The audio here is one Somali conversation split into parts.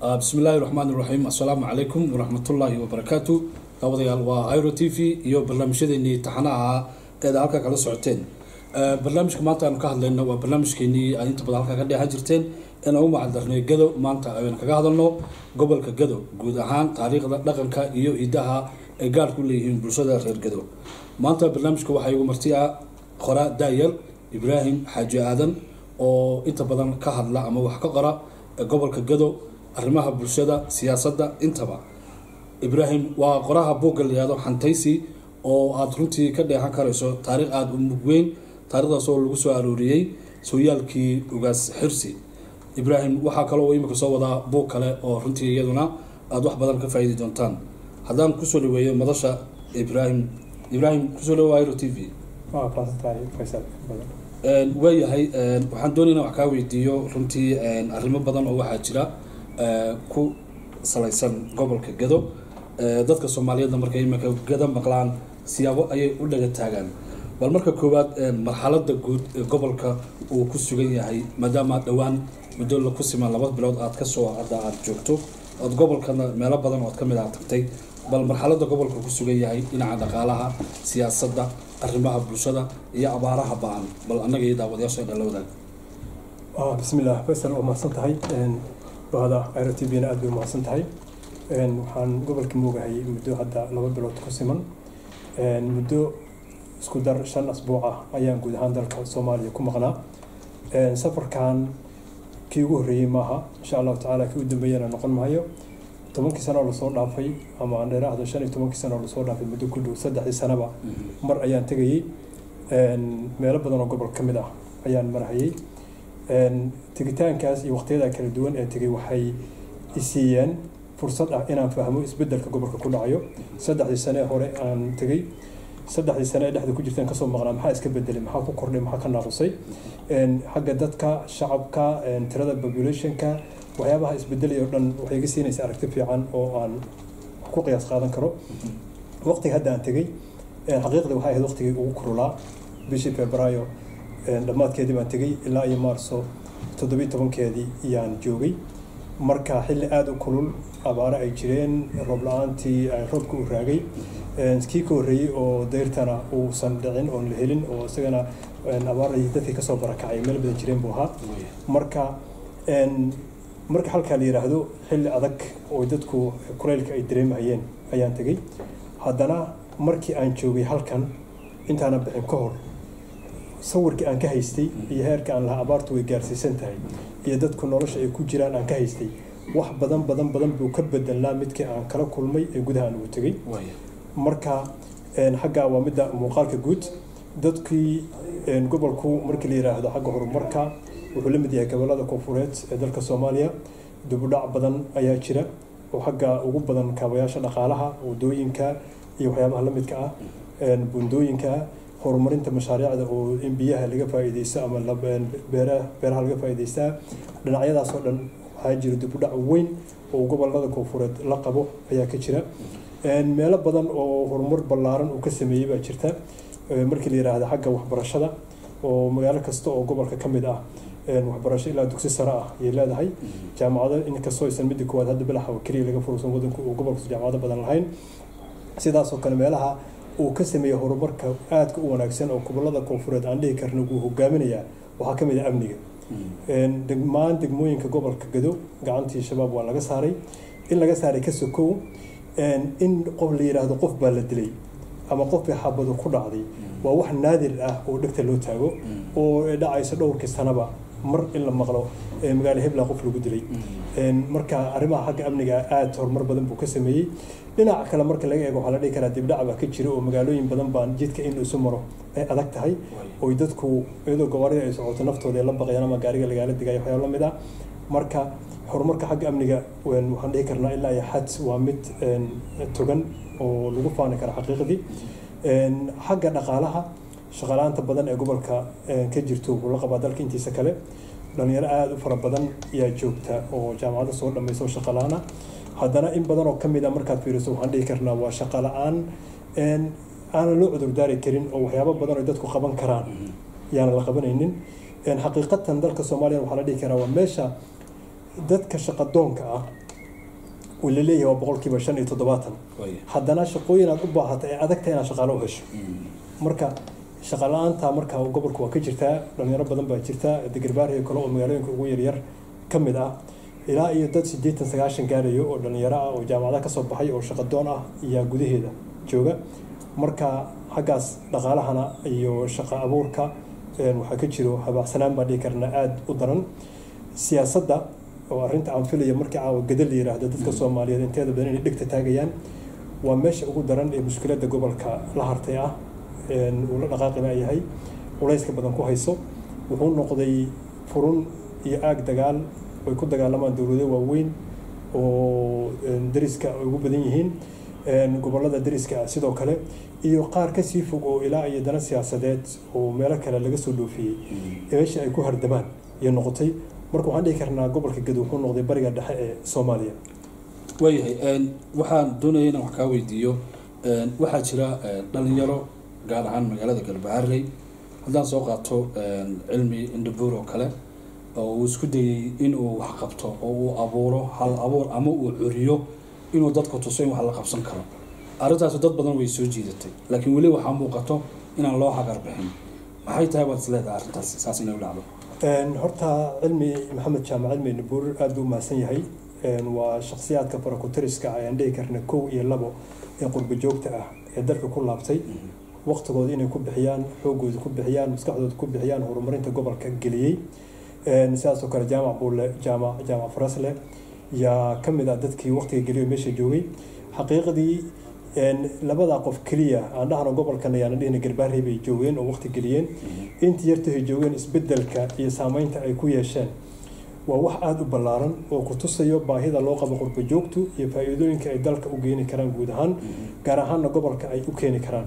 بسم الله الرحمن الرحيم السلام عليكم ورحمة الله وبركاته داوديال وآيرو تي في iyo barnaamijyadeennii taxanaha ee halka kala socoteen barnaamijka maanta aan ka hadlayno waa barnaamijkeennii ay inta badan halka ka dheehan jirteen in aan u macaldarnay Gado maanta ayaan kaga hadalno gobolka Gado guud ahaan taariikhda dhaqanka iyo hidaha ay gaar ku leeyihiin bulshada reer Gado maanta barnaamijka waxa igu marti ah qora Daayal Ibrahim Xaaji Aadan oo inta badan ka hadla ama wax ka qora gobolka Gado arrimaha bulshada siyaasadda intaba Ibrahim waa qoraha buugga leeyahay xantaysi oo aad runtii ka dheehan karayso taariikh aad u mugweyn taariikhdaas oo lagu soo arooriyay sooyaalkii ugaas xirsi Ibrahim waxa kale oo imika soo wada buug kale oo runtii iyaduna aad wax badan ka faa'iidi doontaan haddaan ku soo dhaweeyo madasha Ibrahim ku soo dhawaado TV Faisal waayahay waxaan doonaynaa wax ka weydiiyo runtii arrimo badan oo waxa jira ku salaysan gobolka Gado dadka Soomaaliyeed markay imika Gado maqlaan siyaabo ayay u dhaga taagan bal marka koowaad marxaladda guud gobolka uu ku sugan yahay maadaama dhawaan muddo la ku siman 2 bilood aad ka soo aad joogto oo gobolkana meelo badan oo ka mid ah tagtay bal marxaladda gobolka ku sugan yahay dhinaca dhaqaalaha siyaasadda arrimaha bulshada iyo abaaraha baan bal anaga iyo daawadayaasha dhalawada bismillaah Faisal oo mahadsantahay bahada Ayro TV aad bay mahadsantahay waxaan gobolka moogahay muddo hadda 2 bilood ku siman muddo isku dar 5 asbuuc ah ayaan guud ahaan dalka Soomaaliya ku maqnaa safarkan kii ugu horeeyay maaha insha Allah taala kii u dambeeyana noqon maayo 10 sano la soo dhaafay ama aan dheeraahdo 15 sano la soo dhaafay muddo ku dhow 3 sanaba mar ayaan tagayay meelo badan oo gobolka kamid ah ayaan marayay tigitaankaas iyo waqtiyada kala duwan ee tagay waxay isiiyeen fursad ah inaan fahmo isbedelka gobolka ku dhacayo 3 sano hore aan tagay 3 sano dhexda ku jirtaan ka soo maqnaa maxaa iska bedelay maxaa ku kordhay maxaa ka naaqusay xagga dadka shacabka tirada populationka waxyaabaha isbedelay oo dhan waxay iga siinaysaa aragti fiican oo aan ku qiyaas qaadan karo waqtiga hadda aan tagay xaqiiqda waxay ahayd waqtigii ugu kululaa bishii Febraayo dhamaadkeedii baan tagay ilaa iyo Maarso 17keedii ayaan joogay marka xilli aad u kulul abaara ay jireen roob la'aantii ay roobku u raagay kii ka horeeyay oo deyrtana uusan dhicin oo la helin oo isagana abaarada dadkii ka soo barakacay meel badan jireen buu ahaa marka halka la yiraahdo xilli adag oo dadku kuleylka ay dareemayeen ayaan tagay haddana markii aan joogay halkan intaana bixin ka hor sawirkii aan ka haystay iyo heerka aan lahaa abaartu way gaarsiisan tahay iyo dadku nolosha ay ku jiraan aan ka haystay wax badan buu ka bedelnaa midkii aan kala kulmay ee gudaha aan ugu tagay marka xagga waa midda muuqaalka guud dadkii gobolku markii la yiraahdo xagga horumarka wuxuu la mid yahay gobolada koonfureed ee dalka Soomaaliya dib u dhac badan ayaa jira oo xagga ugu badan kaabayaasha dhaqaalaha wadooyinka iyo waxyaabaha la midka ah bundooyinka horumarinta mashaariicda oo in biyaha laga faa'iideysto ama beeraha laga faa'iideysto dhinacyadaas oo dhan waxaa jira dib u dhac weyn oo gobolada koonfureed la qabo ayaa ka jira meelo badan oo horumar ballaaran uu ka sameeyay baa jirta markii la yiraahdo xagga waxbarashada oo magaalo kasta oo gobolka kamid ah waxbarasho ilaa dugsi sare ah ay leedahay jaamacado in ka soo aysan mid koowaad hadda bilaha kaliya laga fursan wadanku oo gobolka jaamacado badan lahayn sidaas oo kale meelaha uu ka sameeyay horumarka aad u wanaagsan oo gobolada koonfureed aan dhihi karno uu hogaaminaya waxa kamid ah amniga degmooyinka gobolka Gado gacantii shabaab waa laga saaray in laga saaray ka sokow in qof la yiraahdo qof baa la dilay ama qof xabado ku dhacday waa wax naadir ah oo dhagta loo taago oo dhacaysa dhowrkii sanaba mar in la maqlo magaalo hebla qof lagu dilay marka arrimaha xagga amniga aad horumar badan buu ka sameeyay dhinaca kale marka laga eego waxa la dhihi karaa dib dhac ba ka jira oo magaalooyin badan baan jidka in uu maro ay adag tahay oo dadku iyadoo gawaarida ay socoto naftooda la baqayaan ama gaariga lagaala digay waxyaabo la mid ah marka horumarka xagga amniga waxaan dhihi karnaa ilaa iyo xad waa mid togan oo lagu faani kara xaqiiqdii xagga dhaqaalaha shaqalaanta badan ee gobolka ka jirto wuxuu la qabaa dalka intiisa kale dhalinyaro aad u fara badan ayaa joogta oo jaamacada soo dhamayso shaqalaana haddana in badan oo kamid ah markaad fiiriso waxaan dhihi karnaa waa shaqo la'aan aan loo cudur daari karin oo waxyaabo badan oo dadku qaban karaan yaana la qabanaynin xaqiiqatan dalka Soomaaliya waxa la dhihi karaa waa meesha dadka shaqadoonka ah la leeyahay waa boqolkiiba 75 haddana shaqooyin aad u baahato ay adag tahay inaad shaqaale u hesho marka shaqo la'aanta marka gobolka waa ka jirtaa dhalinyaro badan baa jirta Garbaare kale oo magaalooyinka ugu yaryar ka mid ah ilaa iyo dad 89 gaarayo oo dhalinyaro ah oo jaamacadaha ka soo baxay oo shaqo doon ah iyo gudaheeda jooga marka xaggaas dhaqaalahana iyo shaqo abuurka waxa ka jiro habacsanaan baa dhigi karna aad u daran siyaasadda oo arrinta aan filayo markii caawa gadal la yiraahdo dadka Soomaaliyeed inteeda badan inay dhigta taagayaan waa meesha ugu daran ee mushkiladda gobolka la hartay ah uu la dhaqaaqina yahay culayska badan ku hayso wuxuu noqday furun iyo aag dagaal way ku dagaalamaan dawlado waaweyn oo dariska ugu badan yihiin gobolada dariska sidoo kale iyo qaar ka sii fog oo ilaa iyo dana siyaasadeed oo meelo kale laga soo dhoofiyay meesha ay ku hardamaan iyo noqotay marka waxaan dhigi karnaa gobolka Gadow wuxuu noqday bariga dhexe ee Soomaaliya waxaan doonayay inaan wax ka weydiiyo waxaa jira dhalinyaro gaar ahaan magaalada Garbaare haddaan soo qaato cilmi indhabuur oo kale oo uu isku dayay inuu wax qabto oo uu abuuro hal abuur ama uu curiyo inuu dadku tuso in wax la qabsan karo arrintaas dad badan way soo jiidatay laakiin wali waxa muuqato inaan loo xaqar bixin maxay tahay wad isleedahay arrintaas saas inay u dhacdo horta cilmi maxamed jaamac cilmi indhabuur aad buu maasan yahay waa shakhsiyaadka barakutiriska ayaan dhihi karna 1 iyo 2 ee qurbo joogta ah ee dalka ku laabtay waqtigooda inay ku bixiyaan xoogooda ku bixiyaan maskaxdooda ku bixiyaan horumarinta gobolka geliyay sidaas oo kale jaamac buule jaamac farasle yaa kamid ah dadkii waqtiga geliyo meesha joogay xaqiiqadii labada qof kaliya aan dhahno gobolkan ayaan dhihna Garbaare bay joogeen oo waqti geliyeen intii yartay joogeen isbedelka iyo saameynta ay ku yeesheen waa wax aad u ballaaran oo ku tusayo baahida loo qabo qurbo joogtu iyo faa'iidooyinka ay dalka u geeni karaan guud ahaan gaar ahaan gobolka ay u keeni karaan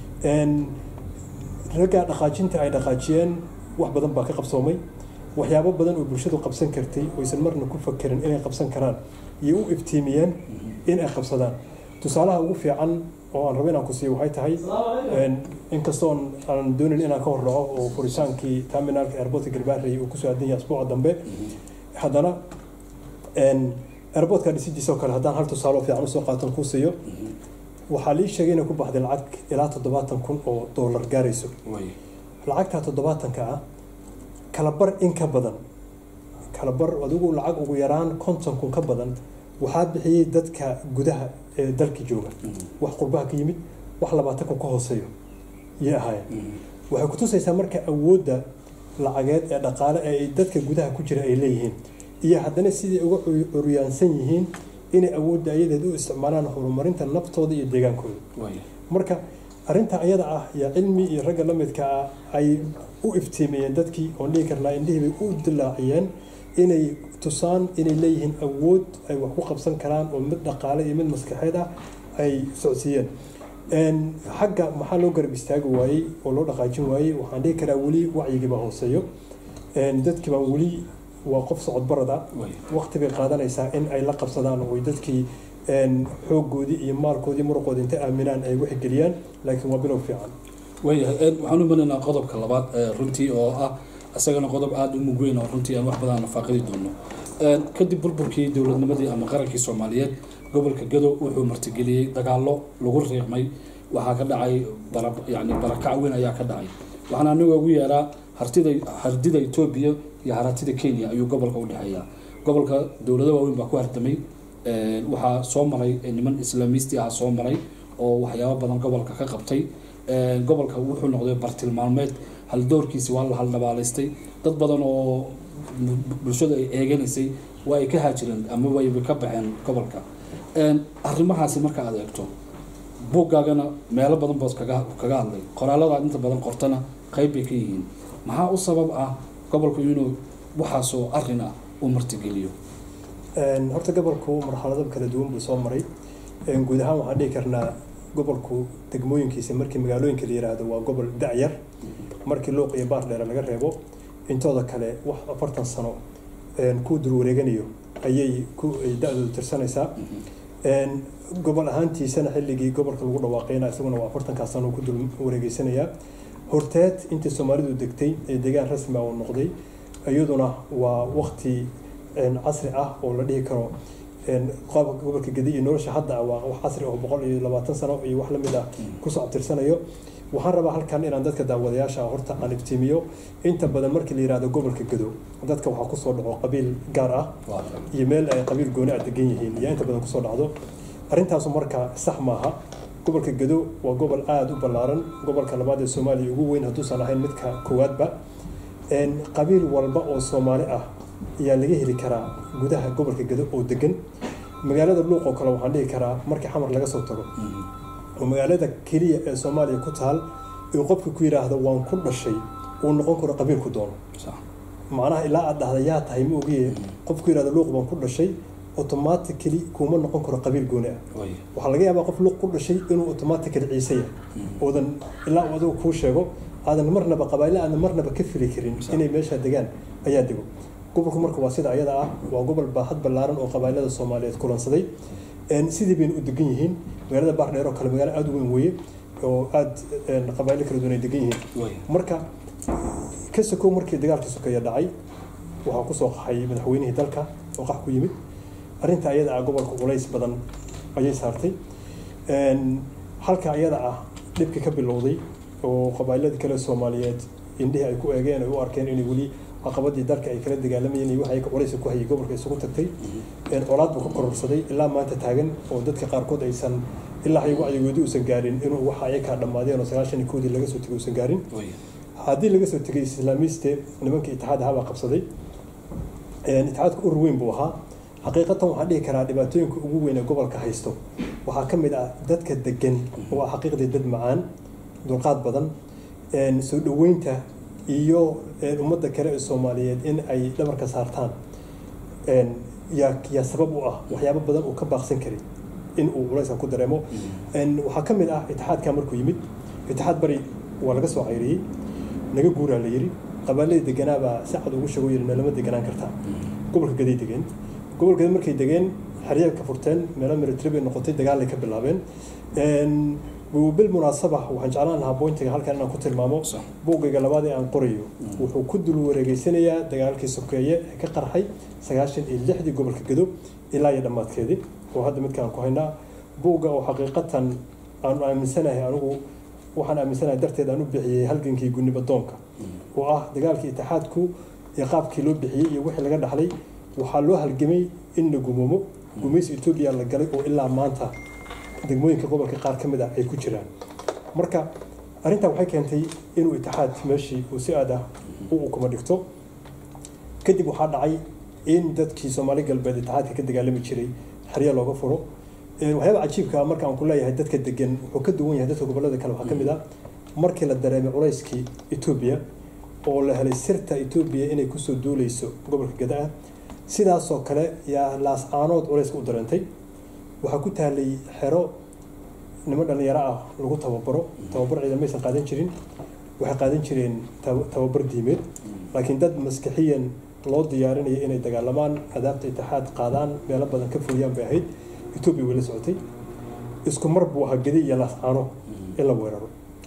raga dhaqaajinta ay dhaqaajiyeen wax badan baa ka qabsoomay waxyaabo badan oo bulshadu qabsan kartay oo aysan marna ku fakirin inay qabsan karaan iyo u iftiimiyeen in ay qabsadaan tusaalaha ugu fiican oo aan rabay inaan ku siiyo waxay tahay inkastoo aan doonin inaan ka horraco oo furitaankii terminalka airportka Garbaare uu ku soo aadan yahay usbuuca dambe haddana airportka dhisidiisa kale haddaan hal tusaale fiican soo qaataan ku siiyo waxaa la sheegay inay ku baxday lacag ilaa 70,000 oo dollar gaarayso lacagta 70,000 ah kala bar in ka badan kala bar adigu lacag ugu yaraan 50,000 ka badan waxaa bixiyay dadka gudaha ee dalka jooga wax qurbaha ka yimid wax 20,000 ka hooseeyo yahay waxay ku tusaysaa marka awoodda lacageed ee dhaqaale ee dadka gudaha ku jira ay leeyihiin iyo haddana sidii uga curyaansan yihiin inay awoodda ayadeed u isticmaalaan horumarinta naftooda iyo deegaankooda marka arrinta ayada ah ya cilmi iyo ragga la midka ah ay u iftiimiyeen dadkii oo dhigi karnaa indhihii bay u dilaaciyeen inay tusaan inay leeyihiin awood ay wax ku qabsan karaan oo mid dhaqaale iyo mid maskaxeed ah ay socodsiiyeen xagga maxaa loo garab istaagi waayey oo loo dhaqaajin waayey waxaan dhihi karaa weli wacyigii baa hooseeyo dadkii baa weli waa qof socod barada waqti bay qaadanaysaa in ay la qabsadaan oo dadkii xooggoodii iyo maalkoodii muruqoodii inta aaminaan ay wax geliyaan laakiin waa bilow fiican waxaan u maleynaa qodobka labaad runtii oo ah asagana qodob aad u mug weyn oo runtii aan wax badan faaqidi doono kadib burburkii dowladnimadii ama qarankii Soomaaliyeed gobolka Gadow wuxuu martigeliyay dagaallo lagu riiqmay waxaa ka dhacay barakac weyn ayaa ka dhacay waxaana anigu ugu yeeraa hardida Itoobiya iyo haratida Kenya ayuu gobolka u dhaxeeyaa gobolka dowladda waaweyn baa ku hardamay waxaa soo maray niman islaamisti ah soo maray oo waxyaabo badan gobolka ka qabtay gobolka wuxuu noqday bartilmaameed hal doorkiisa waa la hal dhabaaleystay dad badan oo bulshada ay eeganeysay waa ay ka haajireen ama way ka baxeen gobolka arrimahaasi marka aad eegto buuggaagana meelo badan boos kaga hadlay qoraalada inta badan qortana qayb bay ka yihiin maxaa u sabab ah gobolku inuu waxaasoo arrin ah u martigeliyo horta gobolku marxalado kala duwan buu soo maray guud ahaan waxaan dhihi karnaa gobolku degmooyinkiisa markii magaalooyinka la yiraahdo waa gobol dacyar markii loo qiyo baar dheer laga reebo intooda kale wax 40 sano ku dur wareeganayo ayay da'doodu tirsanaysaa gobol ahaantiisana xilligii gobolka lagu dhawaaqayna isaguna waa 40 sano ku dur wareegaysanaya horteed intii Soomaalidu degtay ee deegaan rasmi ah oo noqday iyaduna waa waqti casri ah oo la dhihi karo qaabka gobolka Gedi iyo nolosha hadda waa wax casri ah 120 sano iyo wax la mid ah ku soo abtirsanayo waxaan rabaa halkan inaan dadka daawadayaasha horta aan iftiimiyo inta badan markii la yiraahdo gobolka Gedo dadka waxa ku soo dhaco qabiil gaar ah iyo meel ay qabiil gooni ah degan yihiin iyo inta badan ku soo dhacdo arintaas marka sax maaha gobolka Gedo waa gobol aad u ballaaran gobolka labaad ee Soomaaliya ugu weyn hadduu san ahayn midka koowaadba qabiil walba oo Soomaali ah ayaa laga heli karaa gudaha gobolka Gedo oo degan magaalada Luuq oo kale waxaan dhihi karaa markii xamar laga soo tago magaalada kaliya ee Soomaaliya ku taal ee qofku ku yiraahdo waan ku dhashay oo noqon karo qabiil ku doono macnaha ilaa aad dhahday yaa tahay ma ogiye qofku yiraahdo Luuq baan ku dhashay automatically kuma noqon karo qabiil gooni ah waxa laga yaabaa qof Luuq ku dhashay inuu automatically ciise yahay oodan ilaa uu ku sheego aadan marnaba qabaayla aan marnaba ka fili karin inay meesha degaan ayaa dego gobolku marka waa sida ayada ah waa gobol baaxad ballaaran oo qabaylada Soomaaliyeed kulansaday sidii bay u degan yihiin magaalada Baardheer oo kale magaalo aad u weyn weeye oo aad qabaylo kala duwan ay degan yihiin marka ka soo markii dagaalka sokeeye dhacay waxa ku soo qaxay madaxweynihii dalka oo qax ku yimid arinta ayada ah gobolka culays badan ayay saartay halka ayada ah dhibka ka bilowday oo qabaylada kale Soomaaliyeed indhihi ay ku eegeen ay u arkeen inay wali caqabadii dalka ay kala dagaalamayeen iyo waxay culays ku hayay gobolka isugu tagtay colaad buu ka kororsaday ilaa maanta taagan oo dadka qaarkood aysan ilaa ay wacyigoodii uusan gaarin inuu waxa ay ka dhamaadeen oo 90 laga soo tagay uusan gaarin haddii laga soo tagay islaamiste nimanka Itixaad haba qabsaday Itixaadku urur weyn buu ahaa xaqiiqatan waxaan dhihi karaa dhibaatooyinka ugu weyn ee gobolka haysto waxaa ka mid ah dadka degan oo xaqiiqdii dad macaan dulqaad badan soo dhaweynta iyo ummadda kale ee Soomaaliyeed in ay dhabarka saartaan yaa sabab u ah waxyaabo badan oo ka baaqsan kari in uu culays ku dareemo waxa ka mid ah Itixaadka markuu yimid Itixaad bari waa laga soo cayriyay naga guuraa la yiri qabalayda deganaaba si cad ugu sheego yiri lama deganaan kartaa gobolka Gedi degan gobolka markay degeen xariir ka furteen meel military bay noqotay dagaal ay ka bilaabeen بالمناسبة waxaan jeclaan lahaa pointiga halkan inaan ku tilmaamo buugayga labaad ee aan qorayo wuxuu ku dul wareegaysanayaa dagaalkii sokeeye ee ka qarxay 96 gobolka Gedo ilaa iyo dhamaadkeedii oo hadda midkaan ku haynaa buugga oo xaqiiqatan aan aaminsanahay anigu waxaan aaminsanahay darteed aan u bixiyay halgankii gudniba doonka oo ah dagaalkii Itixaadku iyo qaabkii loo bixiyay iyo wixii laga dhaxlay waxaa loo halgamay in la gumoomo gumaysi Itoobiya la galay oo ilaa maanta degmooyinka gobolka qaar ka mid ah ay ku jiraan marka arinta waxay keentay inuu Itixaad meeshii uu si aad ah uu kuma dhigto kadib waxa dhacay in dadkii Soomaali galbeed Itixaadka ka dagaalami jiray xariya looga furo waxyaabo cajiibka marka aan ku leeyahay dadka degan wuxuu ka duwan yahay dadka gobolada kale waxa ka mid ah markii la dareemay culayskii Itoobiya oo la helay sirta Itoobiya inay ku soo duuleyso gobolka Gedo sidaas oo kale yaa laas aanood culays u dareentay waxa ku taalay xero niman dhalinyaro ah lagu tababar ciidamaysan qaadan jirin waxay qaadan jireen tababar diimeed laakiin dad maskaxiyan loo diyaarinayo inay dagaalamaan adaabta Itixaad qaadaan meel badan ka fuliyaan bay ahayd Itoobiya wala socotay isku mar buu ahaa Gedi iyo laas aano ila weeraro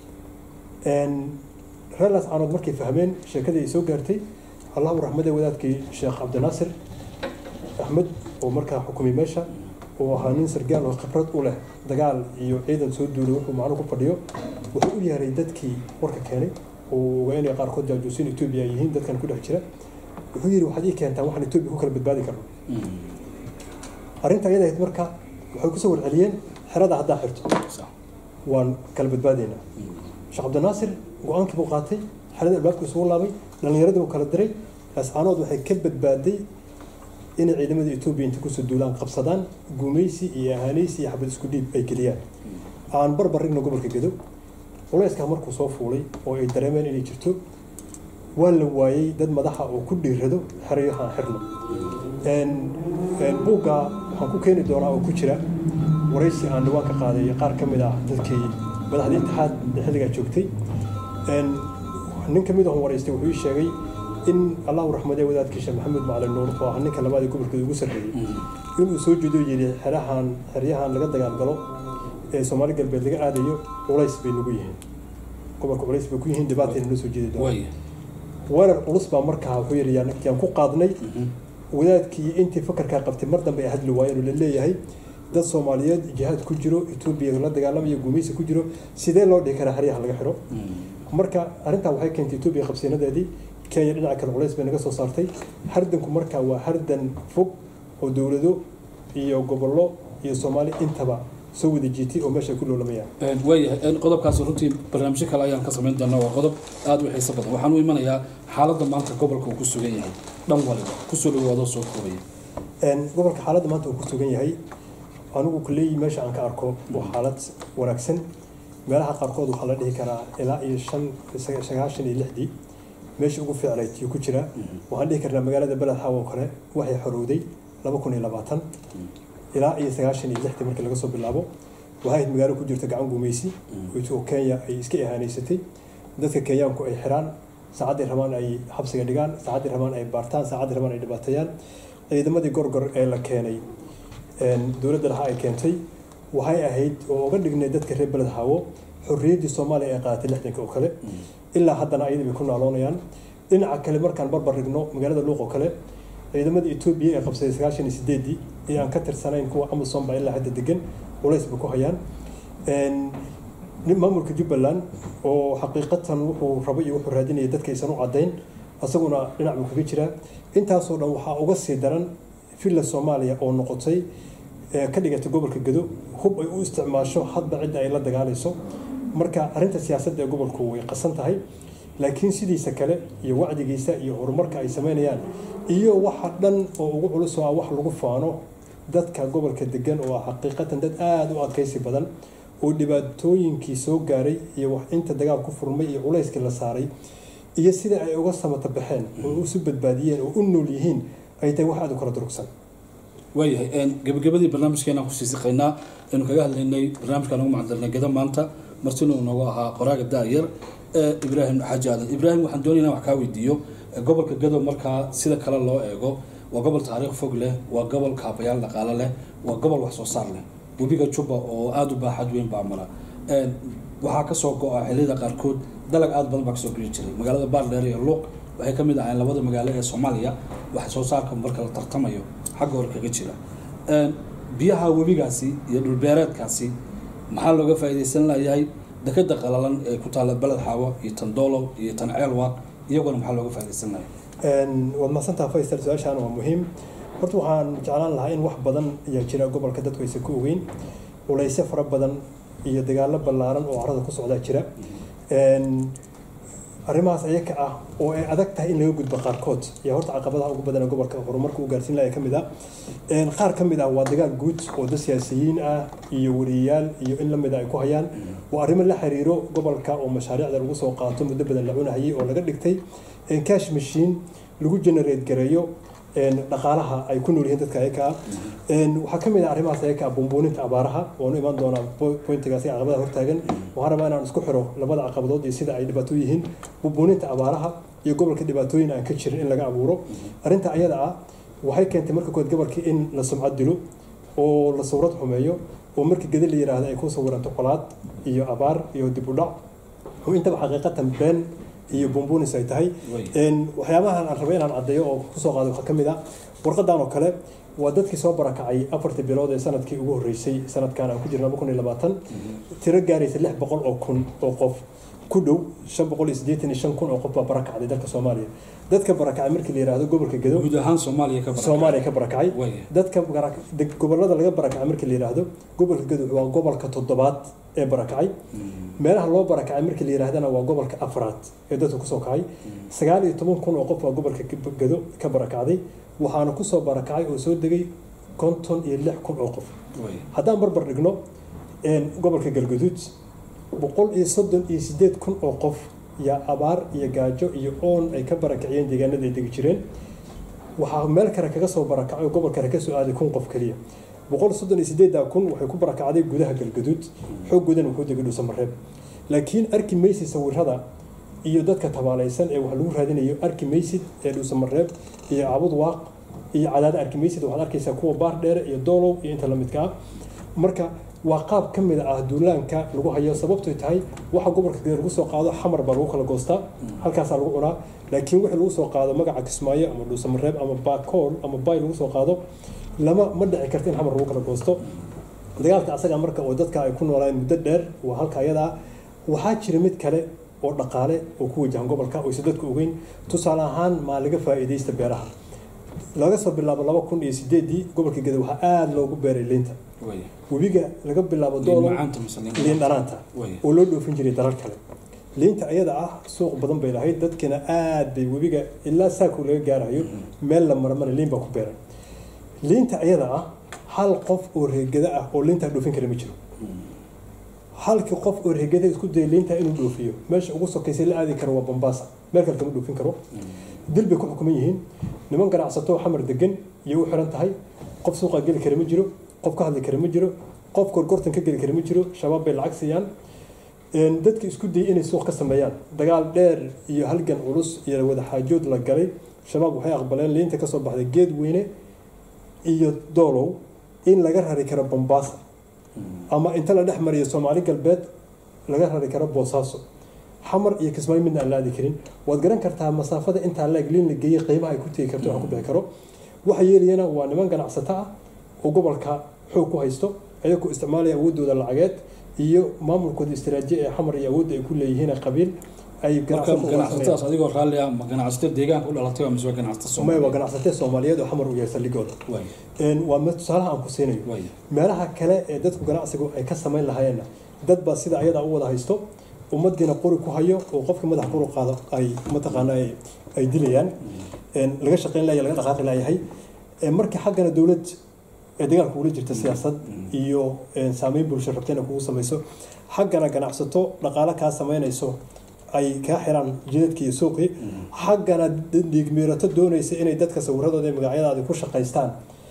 reelas aanood markay fahmeen sheekadii ay soo gaartay Allahu raxmade wadaadkii Sheekh Cabdinaasir Ahmed oo markaa xukumay meesha oo ahaan sargaal oo khibrad u leh dagaal iyo ciidan soo duulay wuxuu macno ku fadhiyo wuxuu u yeeray dadkii warka keenay oo inay qaar kood jaajuusin Itoobiya yihiin dadkan ku dhex jira wuxuu yiri waxaad ii keentaan waxaan Itoobiya ku kala badbaadi karno arinta ayada marka waxay ku soo warceliyeen xerada hadda xirto waan kala badbaadina Sheekh Cabdinaasir go'aankii buu qaatay xerada albaabka soo laabay dhalinyarada uu kala diray ascaanood waxay ka badbaaday in ciidamada Itoobiya inta ku soo duulaan qabsadaan gumaysi iyo ahaanaysi iyo xabad isku dhiib ay geliyaan aan barbarigna gobolka Gedo culayska markuu soo fuulay oo ay dareemeen inay jirto waa la waayay dad madaxa oo ku dhiirado xariyaha xirno buugga waxaan ku keeni doonaa oo ku jira waraysi aan dhawaan ka qaaday qaar ka mid ah dadkii madaxda Itixaad xilliga joogtay nin ka mid ah waraystay wuxuu sheegay in Allahu raxmade wadaadkii Sheekh Maxamed Macalin Nuur oo ah ninka labaad ee gobolka ugu sarreeyay inuu soo jeedo yiri xeryahan laga dagaal galo ee Soomaali galbeed laga aadayo culays bay nagu yihiin gobolka culays bay ku yihiin dhibaatooyin loo soo jeedo weerar culus baa markaa wuxuu yiri yaan ku qaadnay wadaadkii intii fakarkaa qabtay mar dambe ay hadli waayeen oo la leeyahay dad Soomaaliyeed jihaad ku jiro Itoobiya la dagaalamaya gumaysi ku jiro sidee loo dhigi karaa xariyaha laga xiro marka arinta waxay keentay Itoobiya qabsiinadeedii Kenya dhinaca kale culays bay naga soo saartay hardanku marka waa hardan fog oo dawlado iyo gobollo iyo Soomaali intaba soo wada jiitay oo meesha ku loolamayaan waayahay qodobkaas runtii barnaamijyo kale ayaan ka samayn doonaa waa qodob aad u xiiso badan waxaan u imanayaa xaaladda maanta gobolka uu ku sugan yahay dhan waliba ku soo dhawaado soo koobaya gobolka xaaladda maanta uu ku sugan yahay anigu kuley meesha aan ka arko waa xaalad wanaagsan meelaha qaarkood waxaa la dhihi karaa ilaa iyo 96 meesha ugu fiicnayd iyo ku jira waxaan dhihi karnaa magaalada Beled Xaawo kale waxay xorowday 2020 ilaa iyo 96 markii laga soo bilaabo waxay magaalo ku jirta gacan gumaysi oo Kenya ay iska ihaaneysatay dadka Kenyaanku ay xiraan saacadii rabaan ay xabsiga dhigaan saacadii rabaan ay baartaan saacadii rabaan ay dhibaatayaan ciidamadii gorgor ee la keenay dawladda dhexe ay keentay waxay ahayd oo uga dhignay dadka reer Beled Xaawo xorriyadii Soomaaliya ay qaadatay 60 oo kale ilaa haddana ayadu way ku nooloonayaan dhinaca kale markaan barbar dhigno magaalada Luuq oo kale ciidamada Itoobiya ee qabsaday 98 ee aan ka tirsanayn kuwa Amazon ba ilaa hadda degan culays ku hayaan maamulka Jubbaland oo xaqiiqatan wuxuu rabo iyo wuxuu raadinayay dadka aysan u cadeyn asaguna dhinac uu kaga jira intaas oo dhan waxa uga sii daran filla Soomaaliya oo noqotay ka dhigatay gobolka Gado hub ay u isticmaasho hadba cid ay la dagaalayso marka arinta siyaasadda ee gobolku way qasan tahay laakiin sidiisa kale iyo wacdigiisa iyo horumarka ay sameynayaan iyo waxa dhan oo ugu culus oo wax lagu faano dadka gobolka degan oo xaqiiqatan dad aad u adkaysi badan oo dhibaatooyinkii soo gaaray iyo wax inta dagaal ku furmay iyo culayska la saaray iyo sida ay uga samata baxeen oo u soo badbaadiyeen oo u nool yihiin ay tahay wax aad u kala durugsan waayahay gabagabadii barnaamijkeena ku sii siqaynaa inuu kaga hadlaynay barnaamijkan ugu macdalnay gada maanta martino noogu ahaa qoraaga daayar Ibrahim Xaaji Aadan Ibrahim waxaan doonaynaa wax ka weydiiyo gobolka Gado marka sida kale loo eego waa gobol taariikh fog leh waa gobol kaabayaal dhaqaale leh waa gobol wax soo saar leh webiga Jubba oo aad u baaxad weyn baa mara waxaa ka soo go'a xilliyada qaarkood dalag aad badan baa ka soo geli jiray magaalada Baardheer iyo Luuq waxay ka mid ahaayeen labada magaalo ee Soomaaliya wax soo saarka marka la tartamayo xagga hor kaga jira biyaha webigaasi iyo dhul beereedkaasi maxaa looga faa'iideysan lahayaa dekada qalalan ee ku taala Beled Xaawo iyo Tandoolo iyo Tanceelwaaq iyaguna maxaa looga faa'iideysan lahayaa wad maasanta Faysal su'aashan waa muhiim horta waxaan jeclaan lahaa in wax badan ayaa jira gobolka dadku ay ku ogeyn culays fara badan iyo dagaalo ballaaran oo carrada ku socda jira arrimahaas ayaga ah oo ay adag tahay in laga gudbo qaarkood iyo horta caqabadaha ugu badan ee gobolka horumarka uu gaarsiin lahayaa kamid ah qaar kamid ah waa dagaal guud oo dad siyaasiyiin ah iyo wariyaal iyo in lamid ay ku hayaan waa arrimo la xiriiro gobolka oo mashaariicda lagu soo qaato muddo badan la cunahayay oo laga dhigtay cash machine lagu generate gareeyo dhaqaalaha ay ku nool yihiin dadka ayaga waxa kamid ah arrimahaas ayaga bumbuuninta abaaraha oo iman doona pointigaas caqabadaha hortaagan waxaan rabaa inaan isku xiro labada caqabadood iyo sida ay dhibaato yihiin bumbuuninta abaaraha iyo gobolka dhibaatooyin aan ka jirin in laga abuuro arinta ayada ah waxay keentay marka kood gobolka in la sumcad dilo oo la sawrad xumeeyo oo markii gada la yiraahdo ay ku sawiranto qolaad iyo abaar iyo dib u dhac oo intaba xaqiiqatan been iyo bumbuunis ay tahay waxyaabahan aan rabay inaan cadeeyo oo ku soo qaado waxa kamid ah warqadan oo kale waa dadkii soo barakacay 4 bilood ee sanadkii ugu horeysay sanadkan aan ku jirnaa 2020 tiro gaaraysa 600 oo kun oo qof ku dhow 585 kun oo qof baa barakacay dalka Soomaaliya dadka barakacay markii la yiraahdo gobolka Gado guud ahaan Soomaaliya ka barakacay dadka gobolada laga barakacay markii la yiraahdo gobolka Gado waa gobolka 7aad ee barakacay meelaha loo barakacay markii la yiraahdana waa gobolka 4aad ee dadku ku soo kacay 19 kun oo qof waa gobolka Gado ka barakacay waxaana ku soo barakacay oo soo degay 56 kun oo qof haddaan barbar dhigno gobolka Galgaduud 138 kun oo qof ya abaar iyo gaajo iyo oon ay ka barakaciyeen deegaanada ay degi jireen waxa meel kale kaga soo barakacay gobolka kale ka soo aaday kun qof kaliya 138 kun waxay ku barakacday gudaha Galgaduud xoogoodan wuxuu degay Dhuusamareeb laakiin arki maysid sawirada iyo dadka tabaalaysan ee wax lagu raadinayo arki maysid ee Dhuusamareeb iyo Cabud Waaq iyo Cadaad arki maysid waxaad arkaysaa kuwa Baardheer iyo Doolow iyo inta la midka marka waa qaab ka mid ah duulaanka lagu hayo sababtoo tahay waxa gobolka Gedo lagu soo qaado xamar baa lagu kala goostaa halkaas lagu cunaa laakiin wixii lagu soo qaado magaca Kismaayo ama Dhuusamareeb ama Baakool ama Bay lagu soo qaado lama ma dhici karto in xamar lagu kala goosto dagaalka asaga marka oo dadka ay ku noolaan muddo dheer waa halka ayada waxaa jira mid kale oo dhaqaale oo ku wajahan gobolka oo dadku ogeyn tusaale ahaan ma laga faa'iideysta beeraha laga soo bilaabo 2008 gobolka Gedo waxa aad loogu beeray liinta webiga laga bilaabo doolo liin dhanaanta oo loo dhoofin jiray dalal kale liinta ayada ah suuq badan bay lahayd dadkina aad bay webiga ilaa saako laga gaarayo meel la marmar liin ba ku beeran liinta ayada ah hal qof oo reegada ah oo liinta dhoofin kara ma jiro halkii qof oo reegada isku day liinta inuu dhoofiyo meesha ugu sokaysay la aadi karo waa Bombasa meel kale kama dhoofin karo dil bay ku xukuman yihiin niman ganacsato xamar degan iyo u xiran tahay qof suuqa gali kara ma jiro qof ka hadli kara ma jiro qof gorgortan ka gali kara ma jiro shabaab bay lacag siiyaan dadka isku day inay suuq ka sameeyaan dagaal dheer iyo halgan culus iyo wada xaajood la galay shabaab waxay aqbaleen liinta ka soo baxday geed weyne iyo doolow in laga rari karo Bombasa ama inta la dhex mariyo Soomaali galbeed laga rari karo Boosaaso xamar iyo Kismaayo midna aan la aadi karin waad garan kartaa masaafada inta la eglin la geeyay qiimaha ay ku tagi karto wax ku bixi karo waxa yeeliyana waa niman ganacsato ah oo gobolka xoog ku haysto ayagoo isticmaalaya awoodooda lacageed iyo maamulkooda istiraatiiji ee xamar iyo awood ay ku leeyihiin qabiil ay ganacsatada adigoo raalli ah ma ganacsatada deegaanka u dhalatay ama soo ganacsatada Soomaaliyeed waa ganacsatada Soomaaliyeed oo xamar u yahay saligooda waa mid tusaalaha aan ku siinayo meelaha kale ee dadku ganacsigu ay ka sameyn lahaayeen dad ba sida ayada u wada haysto ummadina qori ku hayo oo qofka madax qori qaado ay mataqaana ay dilayaan laga shaqeyn lahayo laga dhaqaaqi lahayahay markii xaggana dawlad ee dagaalku ula jirta siyaasad iyo saameyn bulshada rabtayna kugu samayso xaggana ganacsato dhaqaale ka sameynayso ay ka xiraan jidadkii suuqii xaggana digmeerato doonaysa inay dadka sawirradooda iyo magacyadooda ku shaqeystaan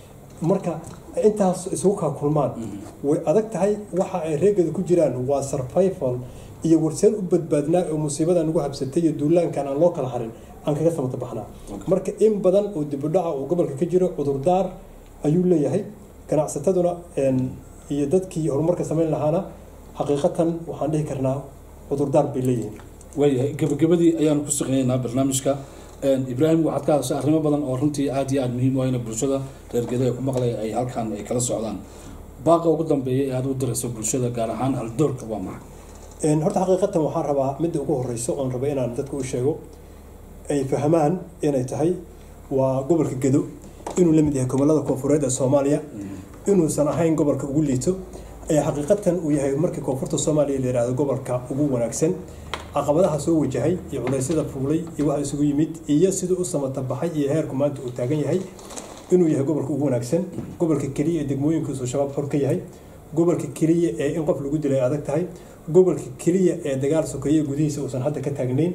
marka intaas isugu ka kulmaan way adag tahay waxa ay reegada ku jiraan waa survival iyo warsan u badbaadnaa oo musiibada nagu habsatay iyo duulaankan aan loo kala harin aan kaga samata baxnaa marka in badan oo dib u dhaca oo gobolka ka jiro cudurdaar ayuu leeyahay ganacsataduna iyo dadkii horumarka sameyn lahaana xaqiiqatan waxaan dhihi karnaa cudurdaar bay leeyihiin waayahay gabagabadii ayaanu ku shaqeynaynaa barnaamijka Ibrahim waxaad ka hadashay arrimo badan oo runtii aad iyo aad muhiim u ah in bulshada reer Gedo ay ku maqlay ay halkan ay kala socdaan baaqa ugu dambeeyay ee aad u dirayso bulshada gaar ahaan hal doorka waa maxay horta xaqiiqatan waxaan rabaa mid ugu horeyso oo raba inaan dadku u sheego ay fahamaan inay tahay waa gobolka Gedo inuu la mid yahay gobolada koonfureed ee Soomaaliya inuusan ahayn gobolka ugu liito ay xaqiiqatan uu yahay markii koonfurta Soomaaliya la yiraahdo gobolka ugu wanaagsan caqabadaha soo wajahay iyo culeysyada fuulay iyo waxa isugu yimid iyo sidoo u samata baxay iyo heerku maanta uu taagan yahay inuu yahay gobolka ugu wanaagsan gobolka kaliya ee degmooyinkiisu shabaab xor ka yahay gobolka kaliya ee in qof lagu dilay adag tahay gobolka kaliya ee dagaal sokeeye gudihiisa uusan hadda ka taagnayn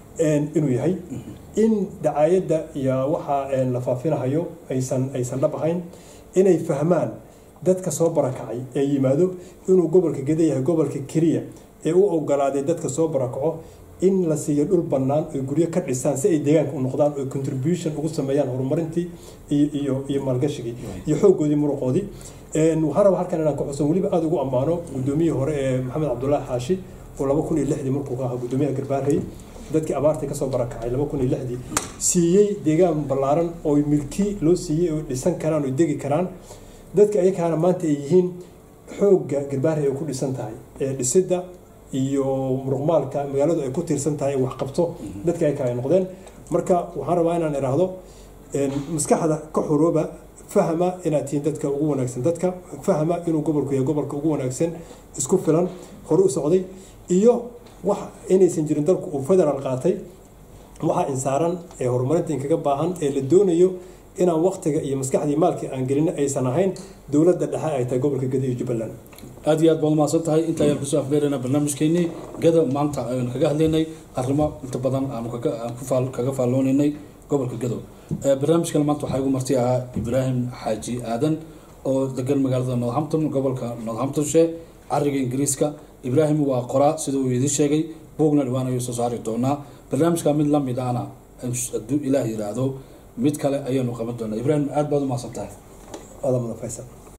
inuu yahay in dacaayada iyo waxa la faafinayo aysan dhab ahayn inay fahmaan dadka soo barakacay ee yimaado inuu gobolka Gedo yahay gobolka kaliya ee u ogolaaday dadka soo barakaco in la siiyo dhul bannaan oo guryo ka dhisaan si ay deegaanka u noqdaan oo contribution ugu sameeyaan horumarintii iyo maalgashigii iyo xoogoodii muruqoodii waxaan rabaa halkan inaan ku xuso weliba aad ugu ammaano gudoomiyihii hore ee Maxamed Cabdullaahi Xaashi oo 2006 markuu ka ahaa gudoomiyaha Garbaarey dadkii abaartii ka soo barakacay 2006 siiyay deegaan ballaaran oo milki loo siiyay oo dhisan karaan oo degi karaan dadka ay kaana maanta ay yihiin xoogga Garbaarey ay ku dhisan tahay ee dhisida iyo muruqmaalka magaaladu ay ku tiirsan tahay wax qabto dadka ay kala noqdeen marka waxaan rabaa inaan iraahdo maskaxda ka xorooba fahma inaad tihiin dadka ugu wanaagsan dadka fahma inuu gobolku yahay gobolka ugu wanaagsan isku filan hore u socday iyo wax inaysan jirin dalku uu federal qaatay waxa insaaran ee horumarinta kaga baahan ee la doonayo inaan waqtiga iyo maskaxdii maalkii aan gelin aysan ahayn dawladda dhexe ay tahay gobolka Gedo iyo Jubbaland aad iyo aad baad mahadsan tahay inta ayaan kusoo afbeerayna barnaamijkeennii Gedo maanta ayaan kaga hadlaynay arrimo inta badan aan kaga faalloonaynay gobolka Gedo barnaamijkan maanta waxaa igu marti ahaa Ibrahim Xaaji Aadan oo degan magaalada Northampton gobolka Northamptonshire cariga Ingiriiska Ibrahim waa qoraa sida uu idin sheegay buugna dhawaan ayuu soo saari doonaa barnaamijka mid la mid ahna hadduu Ilaahay yiraahdo mid kale ayaanu qaban doonaa Ibrahim aad baad u mahadsan tahay adamada Faysal